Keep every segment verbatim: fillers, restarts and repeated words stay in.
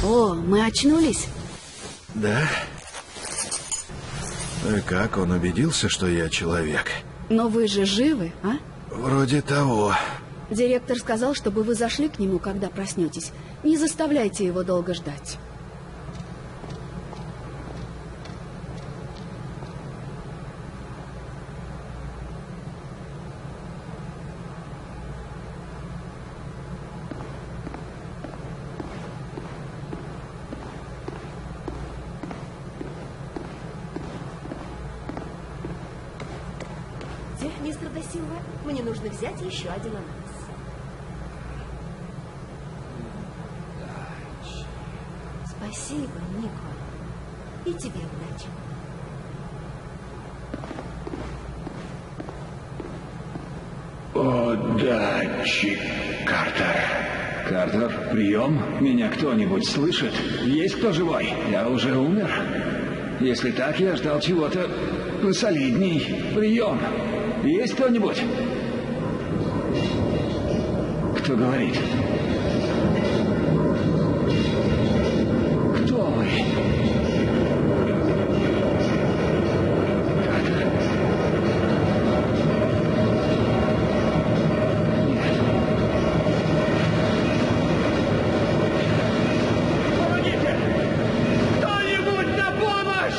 О, мы очнулись? Да? Ну и как, он убедился, что я человек? Но вы же живы, а? Вроде того. Директор сказал, чтобы вы зашли к нему, когда проснетесь. Не заставляйте его долго ждать. Мистер да Силва, мне нужно взять еще один ананас. Спасибо, Нико. И тебе удачи. Удачи, Картер. Картер, прием. Меня кто-нибудь слышит? Есть кто живой? Я уже умер. Если так, я ждал чего-то посолидней. Прием. Есть кто-нибудь? Кто говорит? Кто вы? Картер? Нет. Помогите! Кто-нибудь на помощь!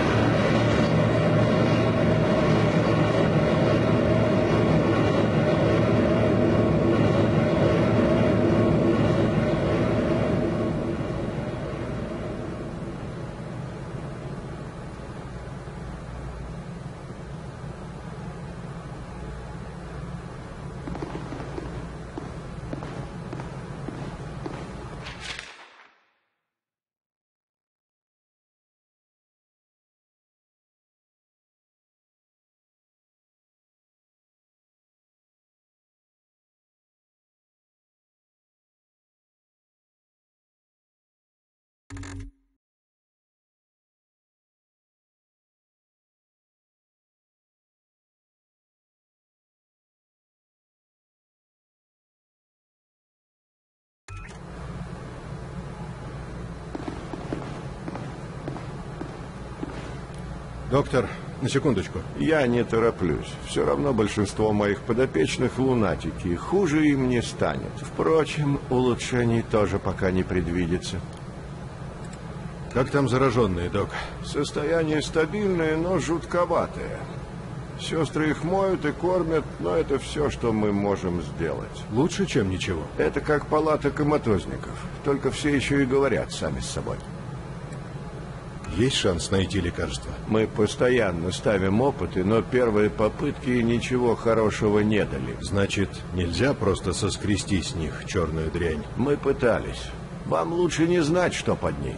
Доктор, на секундочку. Я не тороплюсь. Все равно большинство моих подопечных лунатики. Хуже им не станет. Впрочем, улучшений тоже пока не предвидится. Как там зараженные, док? Состояние стабильное, но жутковатое. Сестры их моют и кормят, но это все, что мы можем сделать. Лучше, чем ничего. Это как палата коматозников. Только все еще и говорят сами с собой. Есть шанс найти лекарство? Мы постоянно ставим опыты, но первые попытки ничего хорошего не дали. Значит, нельзя просто соскрести с них черную дрянь? Мы пытались. Вам лучше не знать, что под ней.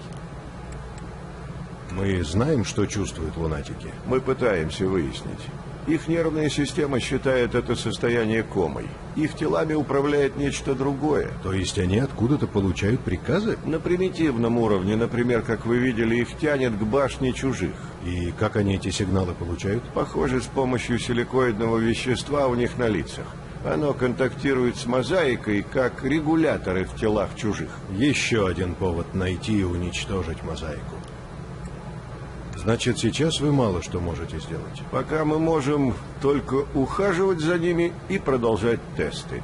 Мы знаем, что чувствуют лунатики? Мы пытаемся выяснить. Их нервная система считает это состояние комой. Их телами управляет нечто другое. То есть они откуда-то получают приказы? На примитивном уровне, например, как вы видели, их тянет к башне чужих. И как они эти сигналы получают? Похоже, с помощью силикоидного вещества у них на лицах. Оно контактирует с мозаикой, как регуляторы в телах чужих. Еще один повод найти и уничтожить мозаику. Значит, сейчас вы мало что можете сделать. Пока мы можем только ухаживать за ними и продолжать тесты.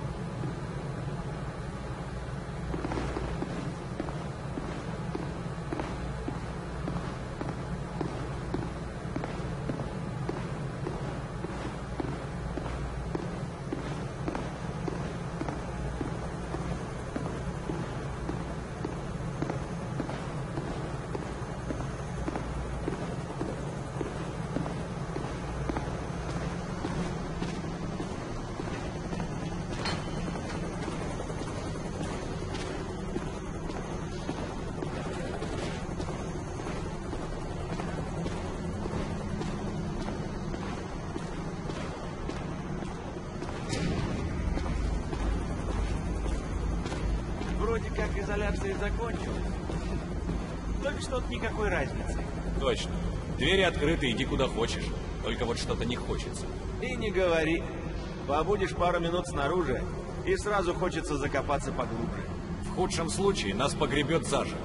Вроде как изоляция закончилась. Только что-то никакой разницы. Точно. Двери открыты, иди куда хочешь. Только вот что-то не хочется. И не говори. Побудешь пару минут снаружи, и сразу хочется закопаться поглубже. В В худшем случае нас погребет заживо.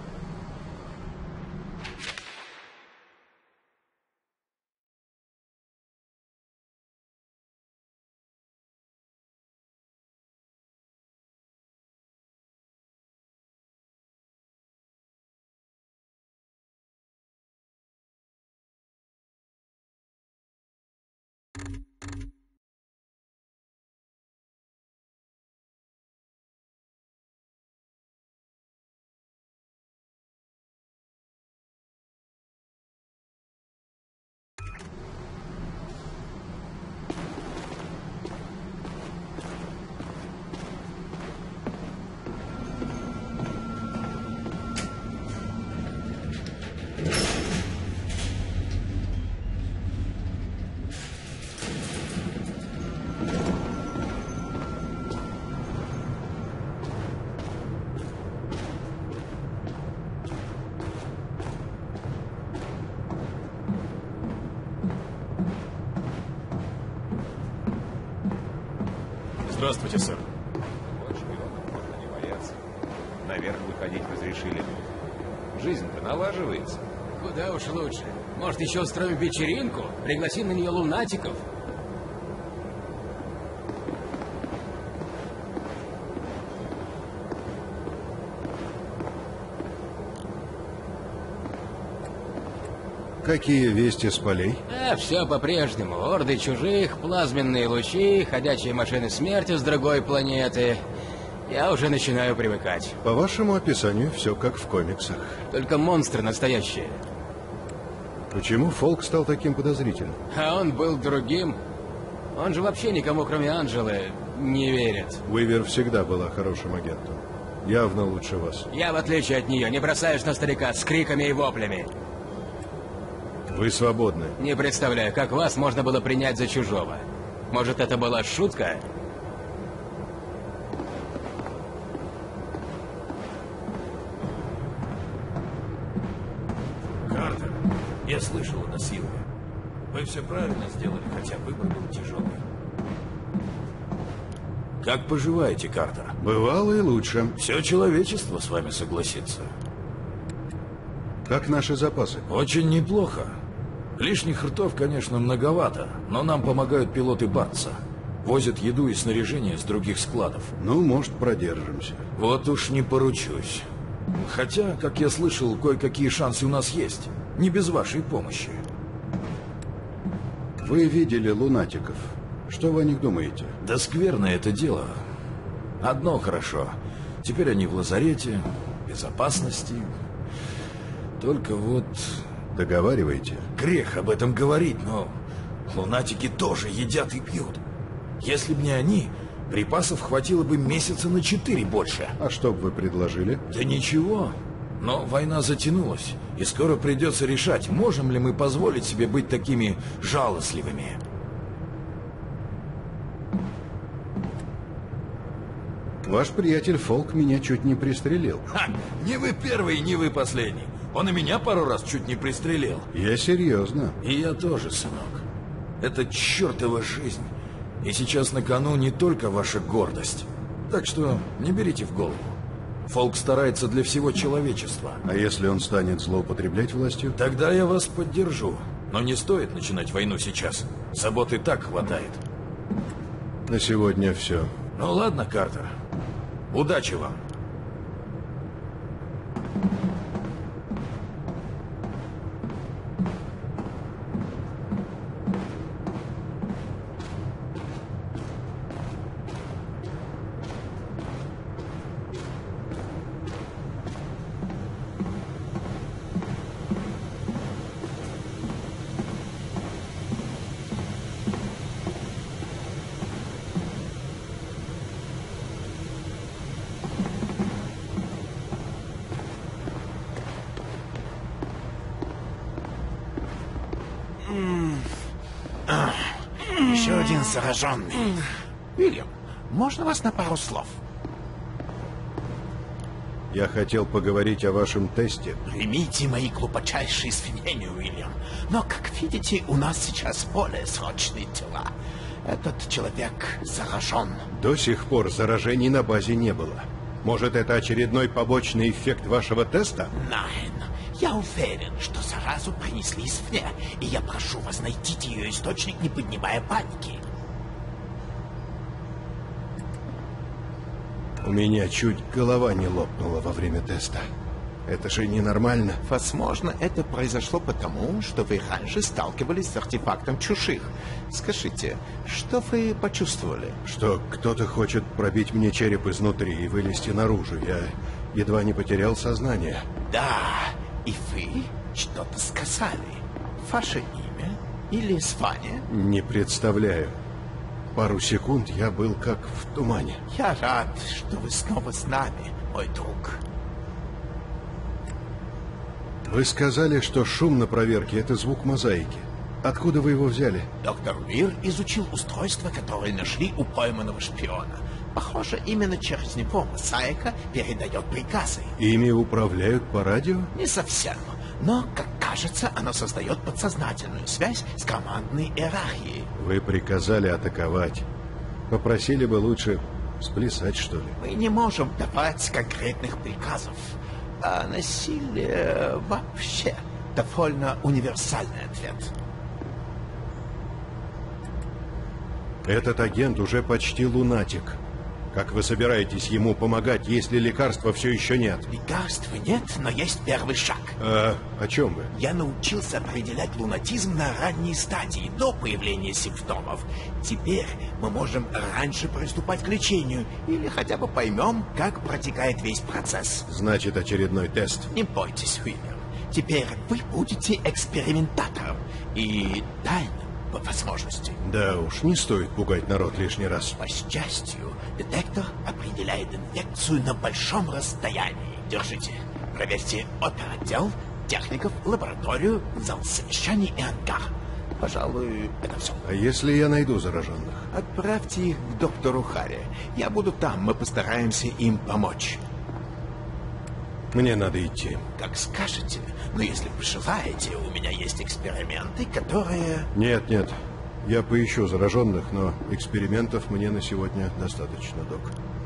Здравствуйте, сэр. Вот шпионов можно не бояться. Наверх выходить разрешили. Жизнь-то налаживается. Куда уж лучше. Может, еще устроим вечеринку? Пригласим на нее лунатиков? Какие вести с полей? А, все по-прежнему. Орды чужих, плазменные лучи, ходячие машины смерти с другой планеты. Я уже начинаю привыкать. По вашему описанию, все как в комиксах. Только монстры настоящие. Почему Фолк стал таким подозрительным? А он был другим. Он же вообще никому, кроме Анжелы, не верит. Уивер всегда была хорошим агентом. Явно лучше вас. Я, в отличие от нее, не бросаюсь на старика с криками и воплями. Вы свободны. Не представляю, как вас можно было принять за чужого. Может, это была шутка? Картер, я слышал о насилии. Вы все правильно сделали, хотя выбор был тяжелый. Как поживаете, Картер? Бывало и лучше. Все человечество с вами согласится. Как наши запасы? Очень неплохо. Лишних ртов, конечно, многовато, но нам помогают пилоты Бартса. Возят еду и снаряжение с других складов. Ну, может, продержимся. Вот уж не поручусь. Хотя, как я слышал, кое-какие шансы у нас есть. Не без вашей помощи. Вы видели лунатиков. Что вы о них думаете? Да скверное это дело. Одно хорошо. Теперь они в лазарете, безопасности. Только вот... Договаривайте. Грех об этом говорить, но лунатики тоже едят и пьют. Если б не они, припасов хватило бы месяца на четыре больше. А что бы вы предложили? Да ничего. Но война затянулась, и скоро придется решать, можем ли мы позволить себе быть такими жалостливыми. Ваш приятель Фолк меня чуть не пристрелил. Ха! Не вы первый, не вы последний. Он и меня пару раз чуть не пристрелил. Я серьезно. И я тоже, сынок. Это чертова жизнь. И сейчас на кону не только ваша гордость. Так что не берите в голову. Фолк старается для всего человечества. А если он станет злоупотреблять властью? Тогда я вас поддержу. Но не стоит начинать войну сейчас. Забот и так хватает. На сегодня все. Ну ладно, Картер. Удачи вам. Еще один зараженный. Уильям, можно вас на пару слов? Я хотел поговорить о вашем тесте. Примите мои глубочайшие извинения, Уильям. Но, как видите, у нас сейчас более срочные дела. Этот человек заражен. До сих пор заражений на базе не было. Может, это очередной побочный эффект вашего теста? Nein, я уверен, что заразу принесли извне, и я прошу вас найти ее источник, не поднимая паники. У меня чуть голова не лопнула во время теста. Это же ненормально. Возможно, это произошло потому, что вы раньше сталкивались с артефактом чужих. Скажите, что вы почувствовали? Что кто-то хочет пробить мне череп изнутри и вылезти наружу. Я едва не потерял сознание. Да, и вы что-то сказали. Ваше имя или звание? Не представляю. Пару секунд я был как в тумане. Я рад, что вы снова с нами, мой друг. Вы сказали, что шум на проверке — это звук мозаики. Откуда вы его взяли? Доктор Уир изучил устройство, которое нашли у пойманного шпиона. Похоже, именно через него мозаика передает приказы. Ими управляют по радио? Не совсем. Но, как кажется, оно создает подсознательную связь с командной иерархией. Вы приказали атаковать. Попросили бы лучше сплясать, что ли? Мы не можем давать конкретных приказов. А насилие вообще довольно универсальный ответ. Этот агент уже почти лунатик. Как вы собираетесь ему помогать, если лекарства все еще нет? Лекарства нет, но есть первый шаг. А о чем вы? Я научился определять лунатизм на ранней стадии, до появления симптомов. Теперь мы можем раньше приступать к лечению, или хотя бы поймем, как протекает весь процесс. Значит, очередной тест. Не бойтесь, Уильям. Теперь вы будете экспериментатором и тайным по возможности. Да уж, не стоит пугать народ лишний раз. По счастью, детектор определяет инфекцию на большом расстоянии. Держите. Проверьте оперотдел, техников, лабораторию, зал совещаний и ангар. Пожалуй, это все. А если я найду зараженных? Отправьте их к доктору Харри. Я буду там, мы постараемся им помочь. Мне надо идти. Как скажете. Но если пожелаете, у меня есть эксперименты, которые... Нет, нет. Я поищу зараженных, но экспериментов мне на сегодня достаточно, док.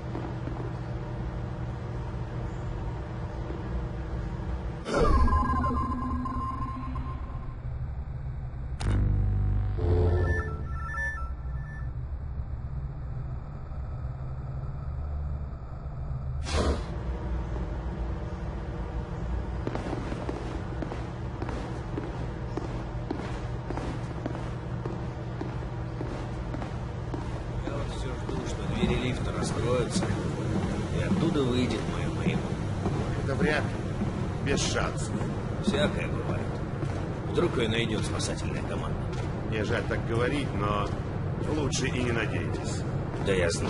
И оттуда выйдет моя Мэйбл. Это вряд ли. Без шансов. Всякое бывает. Вдруг ее найдет спасательная команда. Мне жаль так говорить, но лучше и не надейтесь. Да я знаю.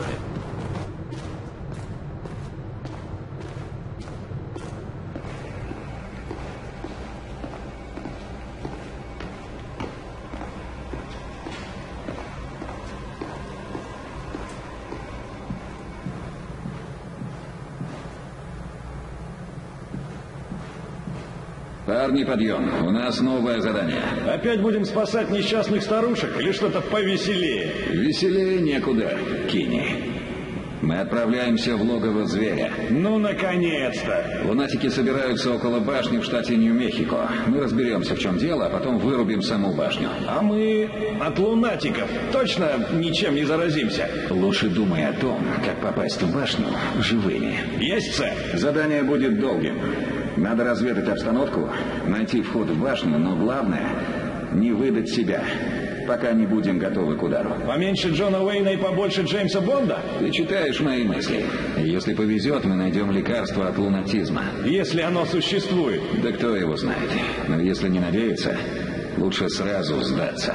Парни, подъем. У нас новое задание. Опять будем спасать несчастных старушек или что-то повеселее? Веселее некуда, Кинни. Мы отправляемся в логово зверя. Ну, наконец-то! Лунатики собираются около башни в штате Нью-Мехико. Мы разберемся, в чем дело, а потом вырубим саму башню. А мы от лунатиков точно ничем не заразимся? Лучше думай о том, как попасть в башню живыми. Есть, сэр. Задание будет долгим. Надо разведать обстановку, найти вход в башню, но главное — не выдать себя, пока не будем готовы к удару. Поменьше Джона Уэйна и побольше Джеймса Бонда? Ты читаешь мои мысли. Если повезет, мы найдем лекарство от лунатизма. Если оно существует. Да кто его знает. Но если не надеяться, лучше сразу сдаться.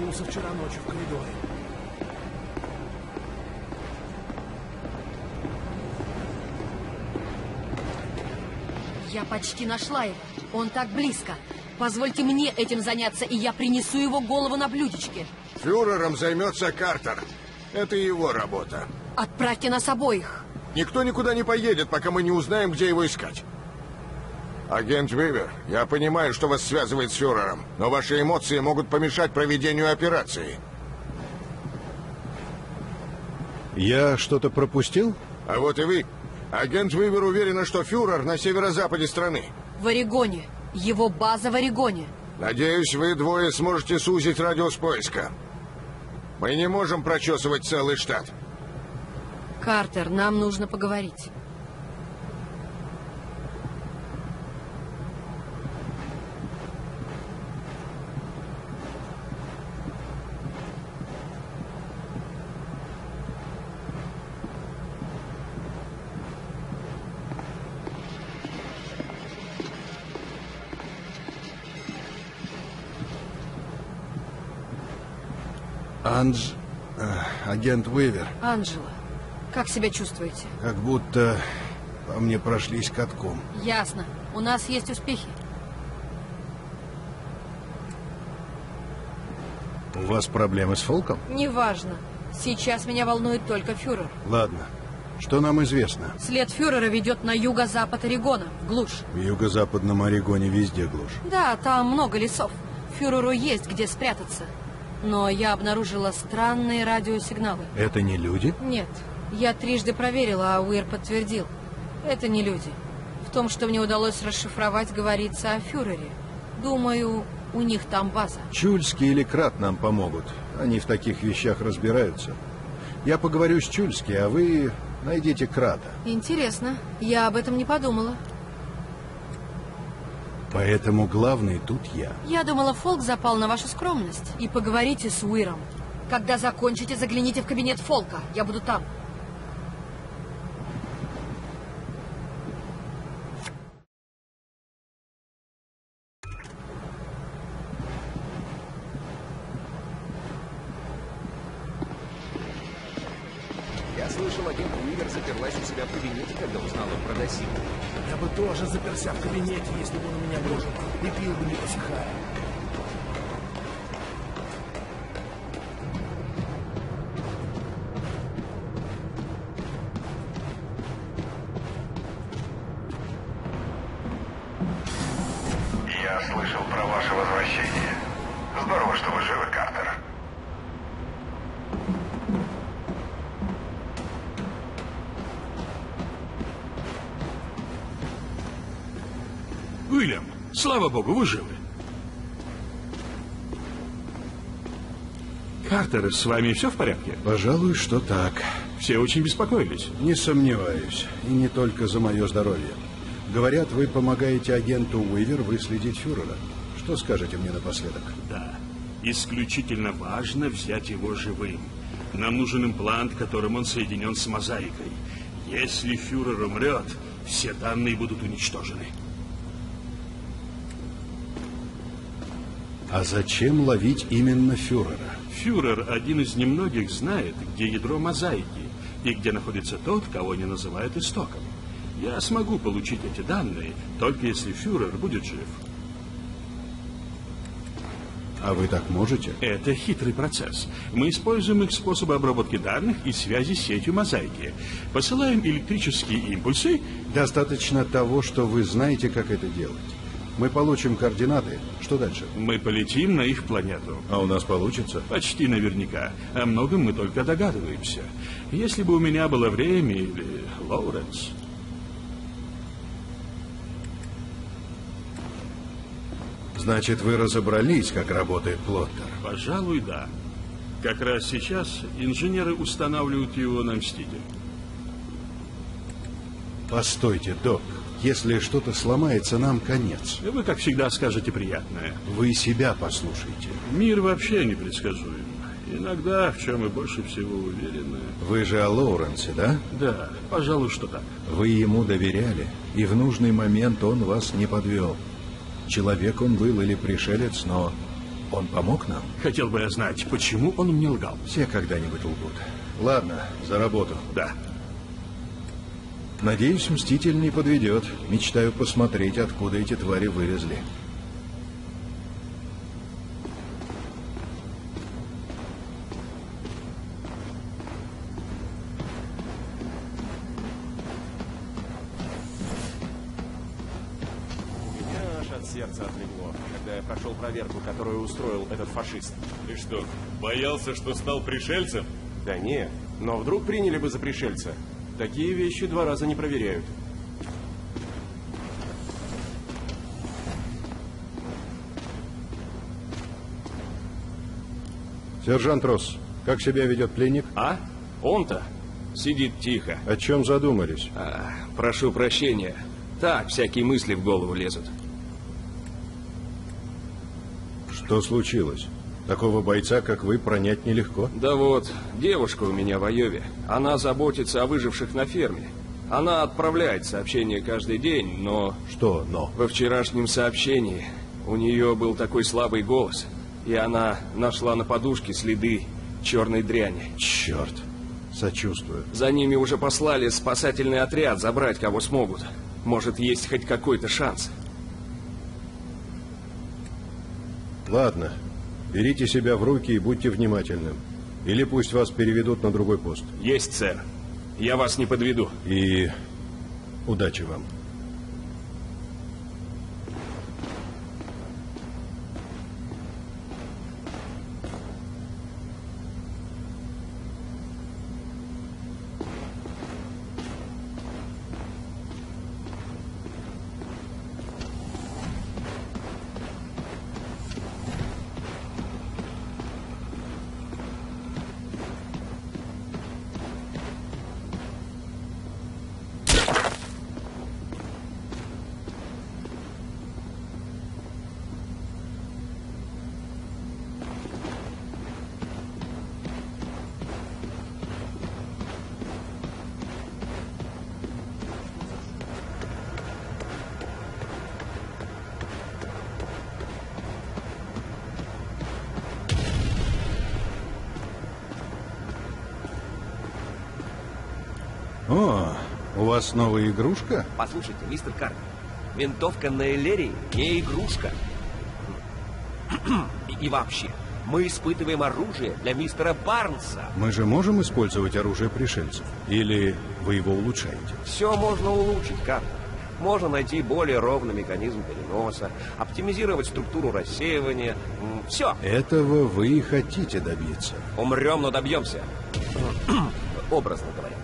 проснулся вчера ночью в коридоре. Я почти нашла его. Он так близко. Позвольте мне этим заняться, и я принесу его голову на блюдечке. Фюрером займется Картер. Это его работа. Отправьте нас обоих. Никто никуда не поедет, пока мы не узнаем, где его искать. Агент Вивер, я понимаю, что вас связывает с фюрером, но ваши эмоции могут помешать проведению операции. Я что-то пропустил? А вот и вы. Агент Вивер уверена, что фюрер на северо-западе страны. В Орегоне. Его база в Орегоне. Надеюсь, вы двое сможете сузить радиус поиска. Мы не можем прочесывать целый штат. Картер, нам нужно поговорить. Анж... э, агент Уивер. Анджела, как себя чувствуете? Как будто по мне прошлись катком. Ясно. У нас есть успехи. У вас проблемы с Фолком? Неважно. Сейчас меня волнует только фюрер. Ладно. Что нам известно? След фюрера ведет на юго-запад Орегона, в глушь. В юго-западном Орегоне везде глушь. Да, там много лесов. Фюреру есть где спрятаться. Но я обнаружила странные радиосигналы. Это не люди? Нет. Я трижды проверила, а Уир подтвердил. Это не люди. В том, что мне удалось расшифровать, говорится о фюрере. Думаю, у них там база. Чульский или Крат нам помогут. Они в таких вещах разбираются. Я поговорю с Чульски, а вы найдите Крата. Интересно. Я об этом не подумала. Поэтому главный тут я. Я думала, Фолк запал на вашу скромность. И поговорите с Уиром. Когда закончите, загляните в кабинет Фолка. Я буду там. Я слышал, агент Уивер заперлась у себя в кабинете, когда узнала про Досину. Я бы тоже заперся в кабинете, если бы он у меня дружил. И пил бы не посыхая. Я слышал про ваше возвращение. Здорово, что вы живы, Картер. Уильям, слава богу, вы живы. Картер, с вами все в порядке? Пожалуй, что так. Все очень беспокоились. Не сомневаюсь. И не только за мое здоровье. Говорят, вы помогаете агенту Уивер выследить фюрера. Что скажете мне напоследок? Да. Исключительно важно взять его живым. Нам нужен имплант, которым он соединен с мозаикой. Если фюрер умрет, все данные будут уничтожены. А зачем ловить именно фюрера? Фюрер один из немногих знает, где ядро мозаики и где находится тот, кого они называют истоком. Я смогу получить эти данные, только если фюрер будет жив. А вы так можете? Это хитрый процесс. Мы используем их способы обработки данных и связи с сетью мозаики. Посылаем электрические импульсы. Достаточно того, что вы знаете, как это делать. Мы получим координаты. Что дальше? Мы полетим на их планету. А у нас получится? Почти наверняка. О многом мы только догадываемся. Если бы у меня было время или Лоуренс... Значит, вы разобрались, как работает плоттер? Пожалуй, да. Как раз сейчас инженеры устанавливают его на Мститель. Постойте, док. Если что-то сломается, нам конец. Вы, как всегда, скажете приятное. Вы себя послушайте. Мир вообще непредсказуем. Иногда, в чем мы больше всего уверены... Вы же о Лоуренсе, да? Да, пожалуй, что так. Вы ему доверяли, и в нужный момент он вас не подвел. Человек он был или пришелец, но Он помог нам? Хотел бы я знать, почему он мне лгал. Все когда-нибудь лгут. Ладно, за работу. Да. Надеюсь, Мститель не подведет. Мечтаю посмотреть, откуда эти твари вылезли. Меня аж от сердца отлегло, когда я прошел проверку, которую устроил этот фашист. Ты что, боялся, что стал пришельцем? Да не, но вдруг приняли бы за пришельца. Такие вещи два раза не проверяют. Сержант Росс, как себя ведет пленник? А? Он-то сидит тихо. О чем задумались? А, прошу прощения. Так, всякие мысли в голову лезут. Что случилось? Такого бойца, как вы, пронять нелегко. Да вот, девушка у меня в Айове. Она заботится о выживших на ферме. Она отправляет сообщения каждый день, но... Что «но»? Во вчерашнем сообщении у нее был такой слабый голос, и она нашла на подушке следы черной дряни. Черт, сочувствую. За ними уже послали спасательный отряд забрать, кого смогут. Может, есть хоть какой-то шанс. Ладно, берите себя в руки и будьте внимательным. Или пусть вас переведут на другой пост. Есть, сэр. Я вас не подведу. И удачи вам. О, у вас новая игрушка? Послушайте, мистер Картер, винтовка на Эллерии не игрушка. И, и вообще, мы испытываем оружие для мистера Барнса. Мы же можем использовать оружие пришельцев? Или вы его улучшаете? Все можно улучшить, Картер. Можно найти более ровный механизм переноса, оптимизировать структуру рассеивания. Все. Этого вы и хотите добиться. Умрем, но добьемся. Образно говоря.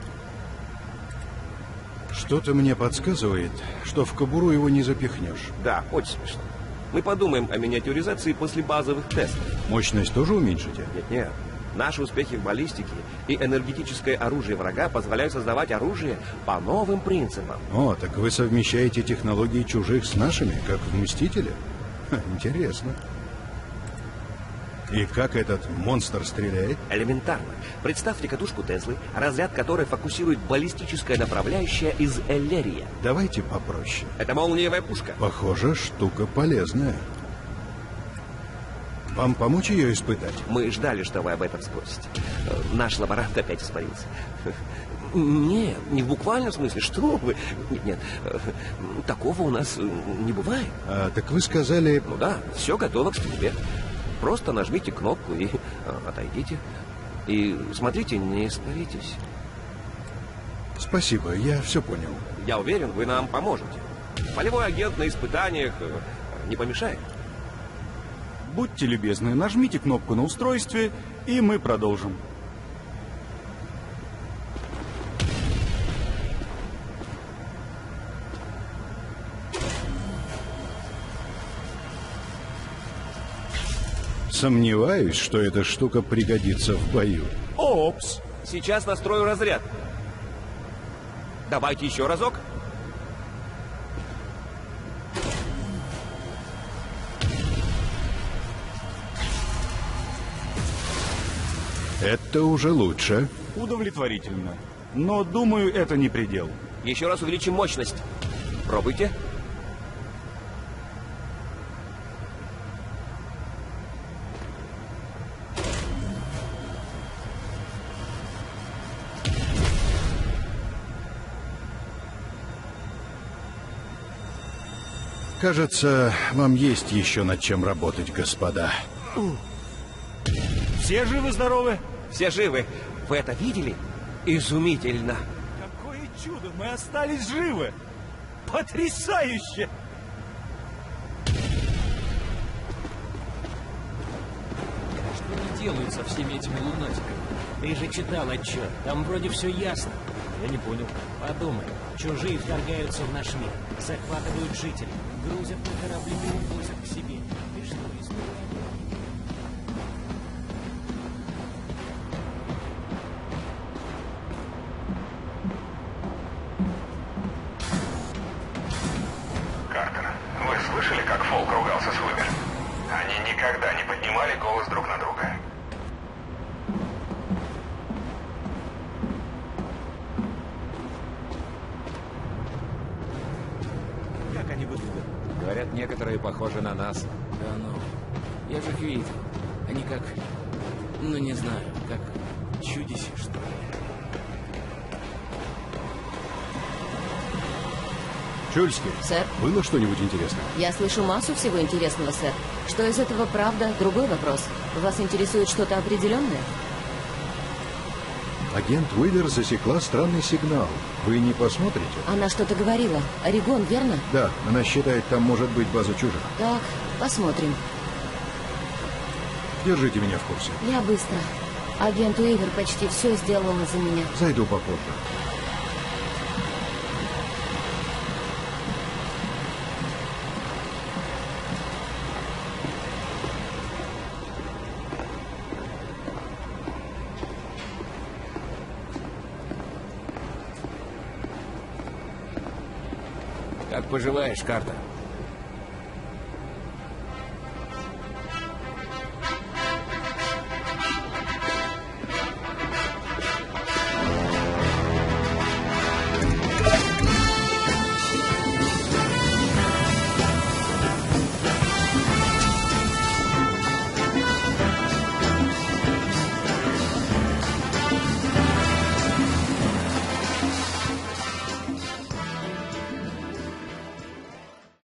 Что-то мне подсказывает, что в кобуру его не запихнешь. Да, очень смешно. Мы подумаем о миниатюризации после базовых тестов. Мощность тоже уменьшите? Нет-нет. Наши успехи в баллистике и энергетическое оружие врага позволяют создавать оружие по новым принципам. О, так вы совмещаете технологии чужих с нашими, как в «Мстителе»? Ха, интересно. И как этот монстр стреляет? Элементарно. Представьте катушку Теслы, разряд которой фокусирует баллистическое направляющее из Эллерия. Давайте попроще. Это молниевая пушка. Похоже, штука полезная. Вам помочь ее испытать? Мы ждали, что вы об этом спросите. Наш лаборант опять испарился. Нет, не в буквальном смысле. Что вы? Нет, нет. Такого у нас не бывает. А, так вы сказали... Ну да, все готово к стрельбе. Просто нажмите кнопку и отойдите. И смотрите, не испаритесь. Спасибо, я все понял. Я уверен, вы нам поможете. Полевой агент на испытаниях не помешает. Будьте любезны, нажмите кнопку на устройстве, и мы продолжим. Сомневаюсь, что эта штука пригодится в бою. Опс! Сейчас настрою разряд. Давайте еще разок. Это уже лучше. Удовлетворительно. Но, думаю, это не предел. Еще раз увеличим мощность. Пробуйте. Кажется, вам есть еще над чем работать, господа. Все живы-здоровы? Все живы. Вы это видели? Изумительно. Какое чудо! Мы остались живы! Потрясающе! Что они делают со всеми этими лунатиками? Ты же читал отчет. Там вроде все ясно. Я не понял. Подумай. Чужие вторгаются в наш мир. Захватывают жителей. Грузят на корабли и увозят к себе. Ты что, испугал? Картер, вы слышали, как Фолк ругался с Уивер? Они никогда не поднимали голос друг на друга. Как они выглядят? Говорят, некоторые похожи на нас. Да ну, я же их видел. Они как, ну не знаю, как чудище, что ли. Чульский, Сэр? было что-нибудь интересное? Я слышу массу всего интересного, сэр. Что из этого правда? Другой вопрос. Вас интересует что-то определенное? Агент Уивер засекла странный сигнал. Вы не посмотрите? Она что-то говорила. Орегон, верно? Да, она считает, там может быть база чужих. Так, посмотрим. Держите меня в курсе. Я быстро. Агент Уивер почти все сделала за меня. Зайду попозже. Как поживаешь, Картер?